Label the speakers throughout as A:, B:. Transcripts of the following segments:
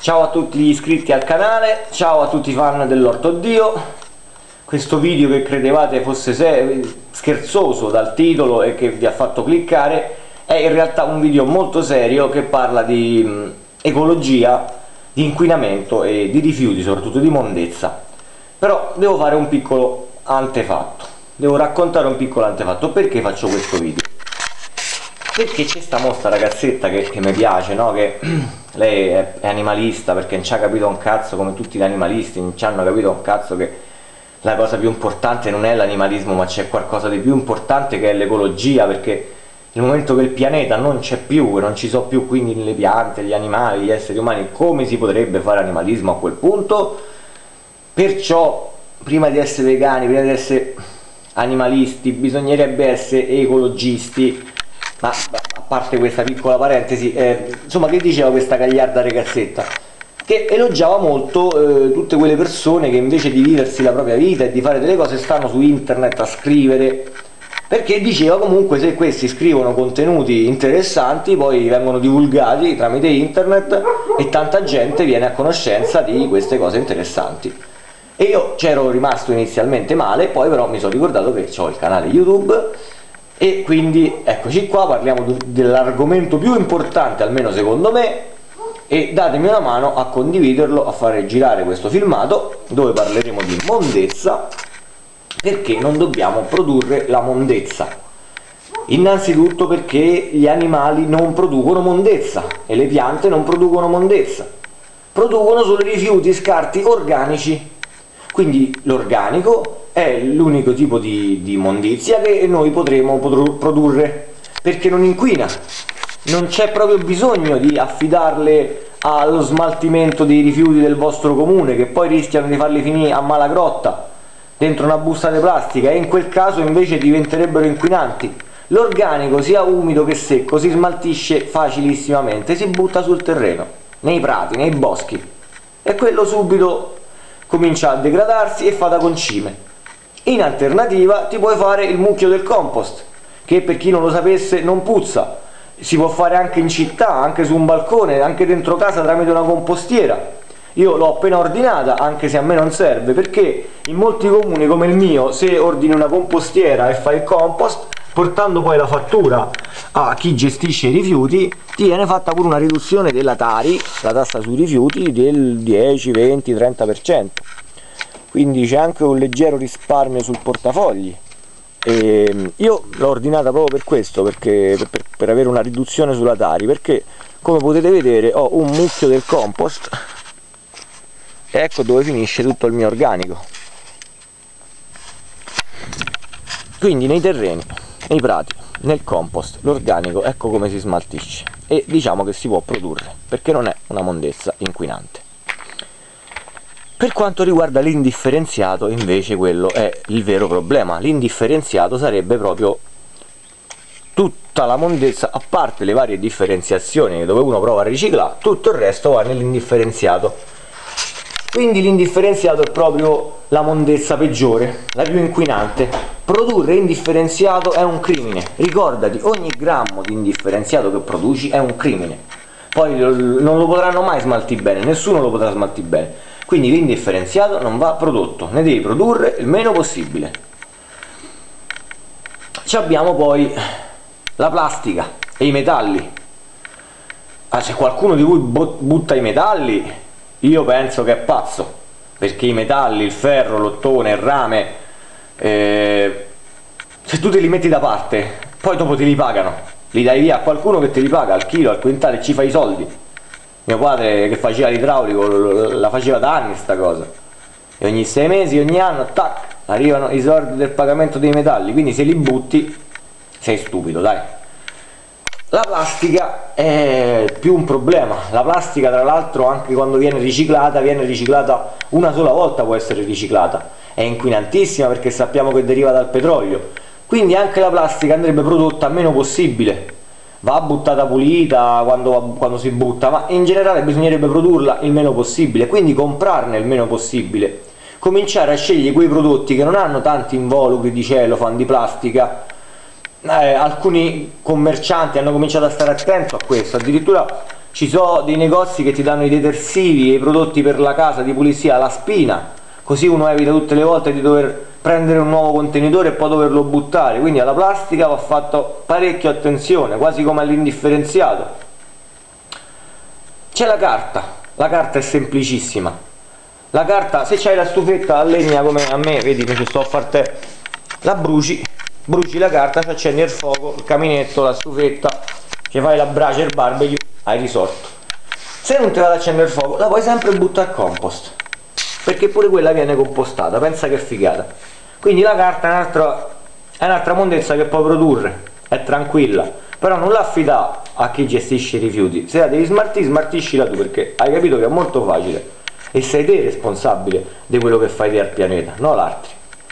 A: Ciao a tutti gli iscritti al canale, ciao a tutti i fan dell'Orto Dio. Questo video che credevate fosse scherzoso dal titolo e che vi ha fatto cliccare è in realtà un video molto serio che parla di ecologia, di inquinamento e di rifiuti, soprattutto di mondezza. Però devo fare un piccolo antefatto, devo raccontare un piccolo antefatto. Perché faccio questo video? Perché c'è sta mostra ragazzetta che mi piace, no? Che lei è animalista, perché non ci ha capito un cazzo, come tutti gli animalisti non ci hanno capito un cazzo che la cosa più importante non è l'animalismo, ma c'è qualcosa di più importante che è l'ecologia, perché nel momento che il pianeta non c'è più, non ci sono più quindi le piante, gli animali, gli esseri umani, come si potrebbe fare animalismo a quel punto? Perciò prima di essere vegani, prima di essere animalisti, bisognerebbe essere ecologisti. Ma a parte questa piccola parentesi, insomma, che diceva questa gagliarda ragazzetta? Che elogiava molto tutte quelle persone che invece di viversi la propria vita e di fare delle cose stanno su internet a scrivere, perché diceva comunque se questi scrivono contenuti interessanti poi vengono divulgati tramite internet e tanta gente viene a conoscenza di queste cose interessanti. E io c'ero rimasto inizialmente male, poi però mi sono ricordato che ho il canale YouTube e quindi eccoci qua, parliamo dell'argomento più importante, almeno secondo me, e datemi una mano a condividerlo, a fare girare questo filmato dove parleremo di mondezza, perché non dobbiamo produrre la mondezza. Innanzitutto perché gli animali non producono mondezza e le piante non producono mondezza, producono solo rifiuti, scarti organici. Quindi l'organico è l'unico tipo di immondizia che noi potremo produrre, perché non inquina. Non c'è proprio bisogno di affidarle allo smaltimento dei rifiuti del vostro comune, che poi rischiano di farli finire a Malagrotta dentro una busta di plastica, e in quel caso invece diventerebbero inquinanti. L'organico, sia umido che secco, si smaltisce facilissimamente, si butta sul terreno, nei prati, nei boschi, e quello subito comincia a degradarsi e fa da concime. In alternativa ti puoi fare il mucchio del compost, che per chi non lo sapesse non puzza, si può fare anche in città, anche su un balcone, anche dentro casa tramite una compostiera. Io l'ho appena ordinata, anche se a me non serve, perché in molti comuni come il mio, se ordini una compostiera e fai il compost, portando poi la fattura a chi gestisce i rifiuti, ti viene fatta pure una riduzione della TARI, la tassa sui rifiuti, del 10, 20, 30%. Quindi c'è anche un leggero risparmio sul portafogli. E io l'ho ordinata proprio per questo, perché per avere una riduzione sulla TARI, perché come potete vedere ho un mucchio del compost e ecco dove finisce tutto il mio organico. Quindi nei terreni, nei prati, nel compost, l'organico, ecco come si smaltisce, e diciamo che si può produrre, perché non è una mondezza inquinante. Per quanto riguarda l'indifferenziato, invece, quello è il vero problema. L'indifferenziato sarebbe proprio tutta la mondezza, a parte le varie differenziazioni dove uno prova a riciclare, tutto il resto va nell'indifferenziato. Quindi l'indifferenziato è proprio la mondezza peggiore, la più inquinante. Produrre indifferenziato è un crimine. Ricordati, ogni grammo di indifferenziato che produci è un crimine. Poi non lo potranno mai smaltire bene, nessuno lo potrà smaltire bene. Quindi l'indifferenziato non va prodotto, ne devi produrre il meno possibile. Ci abbiamo poi la plastica e i metalli. Se qualcuno di voi butta i metalli, io penso che è pazzo, perché i metalli, il ferro, l'ottone, il rame, se tu te li metti da parte, poi dopo te li pagano, li dai via a qualcuno che te li paga al chilo, al quintale, e ci fa i soldi. Mio padre, che faceva l'idraulico, la faceva da anni sta cosa, e ogni 6 mesi, ogni anno, tac, arrivano i soldi del pagamento dei metalli. Quindi se li butti sei stupido, dai. La plastica è più un problema. La plastica, tra l'altro, anche quando viene riciclata una sola volta, può essere riciclata, è inquinantissima perché sappiamo che deriva dal petrolio. Quindi anche la plastica andrebbe prodotta meno possibile, va buttata pulita quando si butta, ma in generale bisognerebbe produrla il meno possibile, quindi comprarne il meno possibile, cominciare a scegliere quei prodotti che non hanno tanti involucri di cellophane, di plastica. Alcuni commercianti hanno cominciato a stare attento a questo, addirittura ci sono dei negozi che ti danno i detersivi e i prodotti per la casa di pulizia alla spina, così uno evita tutte le volte di dover prendere un nuovo contenitore e poi doverlo buttare. Quindi alla plastica va fatto parecchio attenzione, quasi come all'indifferenziato. C'è la carta è semplicissima. La carta, se c'hai la stufetta a legna come a me, vedi che ci sto a far te, la bruci la carta, ci accendi il fuoco, il caminetto, la stufetta, ci fai la brace, il barbecue, hai risolto. Se non ti va ad accendere il fuoco, la puoi sempre buttare al compost, perché pure quella viene compostata, pensa che figata. Quindi la carta è un'altra mondezza che puoi produrre, è tranquilla, però non la affida a chi gestisce i rifiuti. Se la devi smaltire, smaltiscila tu, perché hai capito che è molto facile e sei te responsabile di quello che fai te al pianeta, non l'altro.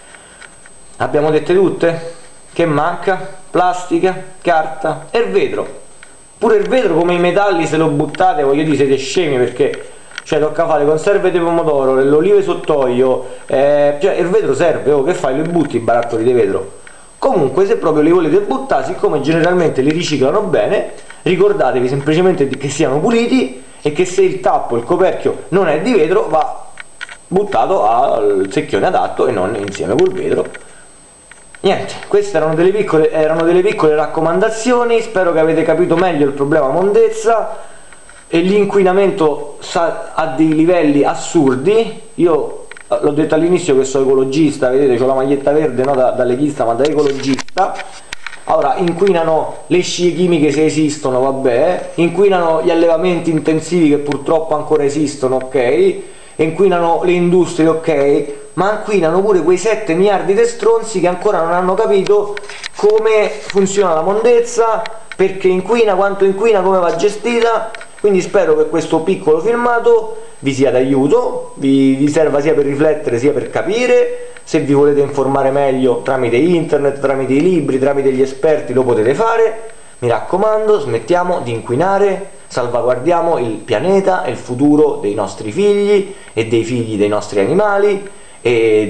A: Abbiamo dette tutte? Che manca? Plastica, carta e il vetro. Pure il vetro, come i metalli, se lo buttate, voglio dire, siete scemi, perché cioè tocca fare conserve di pomodoro, le olive sott'olio, cioè il vetro serve, oh, che fai? Li butti i barattoli di vetro? Comunque, se proprio li volete buttare, siccome generalmente li riciclano bene, ricordatevi semplicemente che siano puliti e che se il tappo, il coperchio non è di vetro, va buttato al secchione adatto e non insieme col vetro. Niente, queste erano delle piccole raccomandazioni. Spero che avete capito meglio il problema mondezza. E l'inquinamento a dei livelli assurdi. Io l'ho detto all'inizio che sono ecologista, vedete, ho la maglietta verde, no da leghista ma da ecologista. Allora, inquinano le scie chimiche, se esistono, vabbè, inquinano gli allevamenti intensivi che purtroppo ancora esistono, ok, inquinano le industrie, ok, ma inquinano pure quei 7 miliardi di stronzi che ancora non hanno capito come funziona la mondezza, perché inquina, quanto inquina, come va gestita. Quindi spero che questo piccolo filmato vi sia d'aiuto, vi serva sia per riflettere sia per capire. Se vi volete informare meglio tramite internet, tramite i libri, tramite gli esperti, lo potete fare. Mi raccomando, smettiamo di inquinare, salvaguardiamo il pianeta e il futuro dei nostri figli e dei figli dei nostri animali e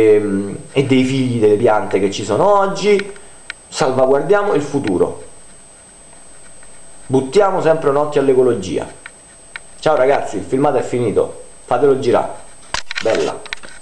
A: dei figli delle piante che ci sono oggi. Salvaguardiamo il futuro. Buttiamo sempre un occhio all'ecologia. Ciao ragazzi, il filmato è finito, fatelo girare. Bella.